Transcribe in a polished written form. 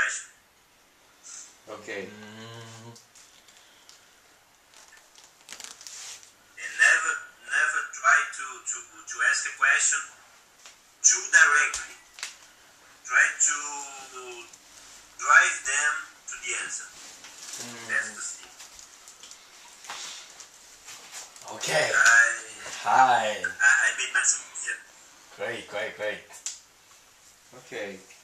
question. Okay. And never try to ask a question too directly. Try to drive them to the answer. That's the thing. Okay. I made myself. Great. Okay.